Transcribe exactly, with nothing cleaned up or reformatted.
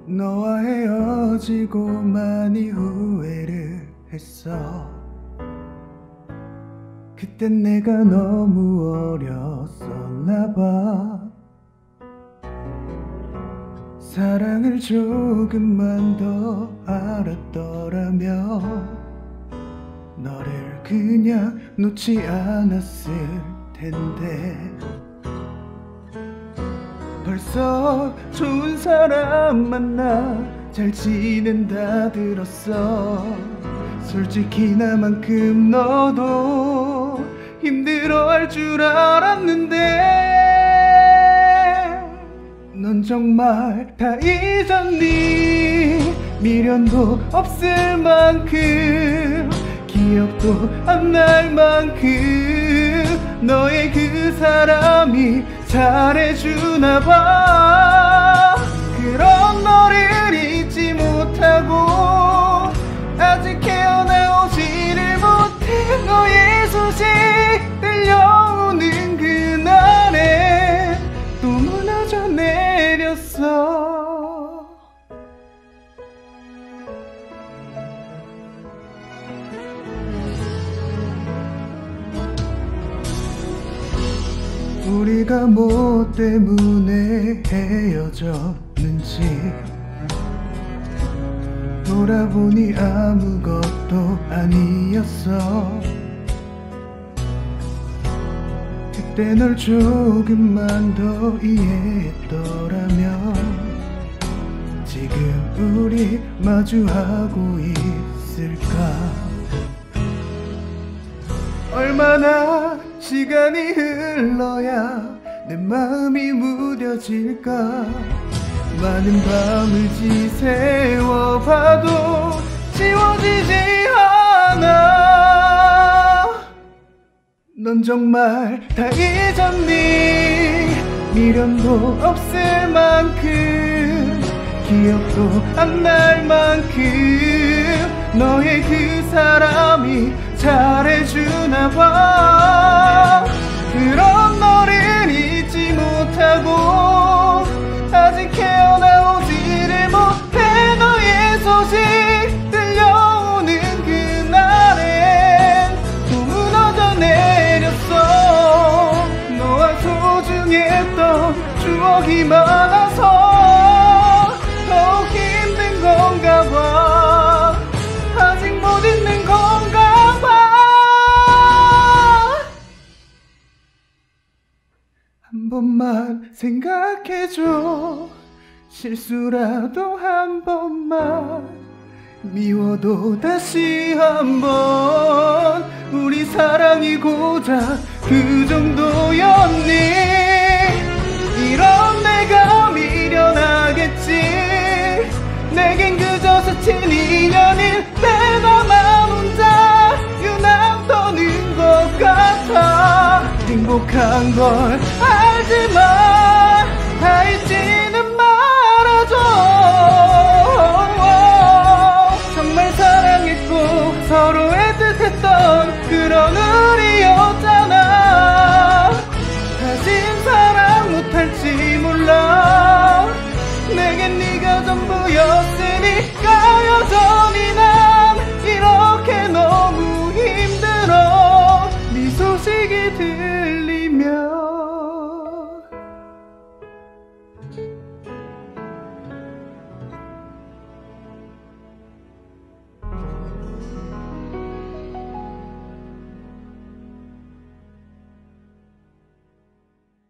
너와 헤어지고 많이 후회를 했어. 그땐 내가 너무 어렸었나 봐. 사랑을 조금만 더 알았더라면 너를 그냥 놓지 않았을 텐데. 벌써 좋은 사람 만나 잘 지낸다 들었어. 솔직히 나만큼 너도 힘들어할 줄 알았는데 넌 정말 다 잊었니? 미련도 없을 만큼 기억도 안 날 만큼 너의 그 사람이 잘해주나봐. 그런 너를 잊지 못하고 아직 헤어나오지를 못해. 너의 소식 들려오는 그날에 또 무너져 내렸어. 우리가 뭐 때문에 헤어졌는지 돌아보니 아무것도 아니었어. 그때 널 조금만 더 이해했더라면 지금 우리 마주하고 있을까. 얼마나 시간이 흘러야 내 마음이 무뎌질까. 많은 밤을 지새워봐도 지워지지 않아. 넌 정말 다 잊었니? 미련도 없을 만큼 기억도 안 날 만큼 너의 그 사람이 잘해주나봐. 그런 너를 잊지 못하고 아직 헤어나오지를 못해. 너의 소식 들려오는 그날엔 또 무너져 내렸어. 너와 소중했던 추억이 많아서 더욱 힘든 건가 봐. 아직 못 잊는 건가 봐. 한 번만 생각해줘. 실수라도 한 번만. 미워도 다시 한 번. 우리 사랑이 고작 그 정도였니? 이런 내가 미련하겠지. 내겐 그저 스친 인연일 내 나만 혼자 유난 떠는 것 같아. 행복한 걸 알지만